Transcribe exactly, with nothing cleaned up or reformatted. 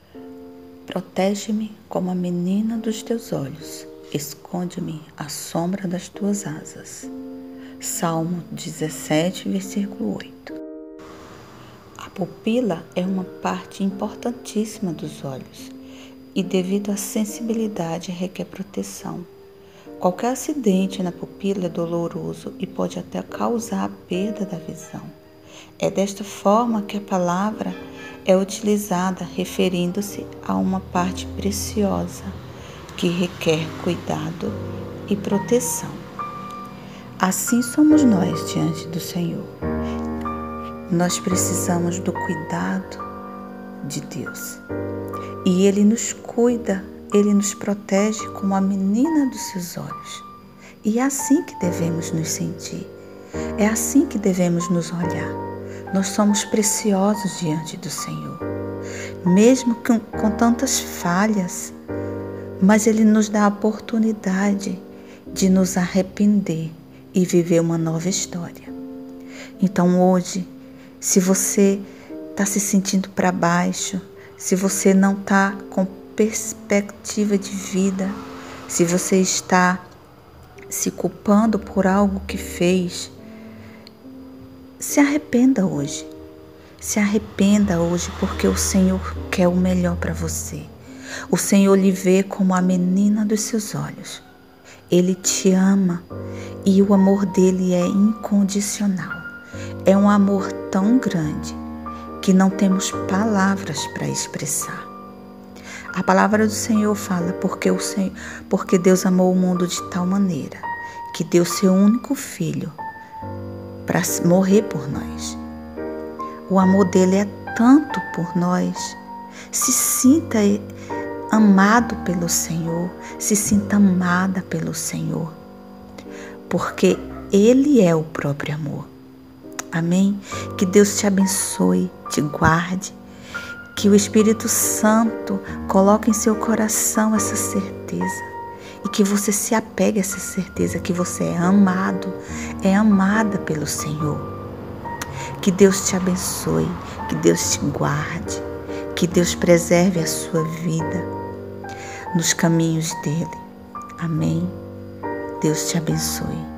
Protege-me como a menina dos teus olhos, esconde-me à sombra das tuas asas. Salmo dezessete, versículo oito. A pupila é uma parte importantíssima dos olhos e, devido à sensibilidade, requer proteção. Qualquer acidente na pupila é doloroso e pode até causar a perda da visão. É desta forma que a palavra é utilizada referindo-se a uma parte preciosa que requer cuidado e proteção. Assim somos nós diante do Senhor. Nós precisamos do cuidado de Deus. E Ele nos cuida, Ele nos protege como a menina dos seus olhos. E é assim que devemos nos sentir. É assim que devemos nos olhar. Nós somos preciosos diante do Senhor, mesmo com, com tantas falhas, mas Ele nos dá a oportunidade de nos arrepender e viver uma nova história. Então hoje, se você está se sentindo para baixo, se você não está com perspectiva de vida, se você está se culpando por algo que fez, se arrependa hoje. Se arrependa hoje, porque o Senhor quer o melhor para você. O Senhor lhe vê como a menina dos seus olhos. Ele te ama e o amor dele é incondicional. É um amor tão grande que não temos palavras para expressar. A palavra do Senhor fala porque, o Senhor, porque Deus amou o mundo de tal maneira que deu seu único filho para morrer por nós. O amor dele é tanto por nós. Se sinta amado pelo Senhor, se sinta amada pelo Senhor, porque Ele é o próprio amor. Amém? Que Deus te abençoe, te guarde, que o Espírito Santo coloque em seu coração essa certeza. E que você se apegue a essa certeza que você é amado, é amada pelo Senhor. Que Deus te abençoe, que Deus te guarde, que Deus preserve a sua vida nos caminhos dele. Amém? Deus te abençoe.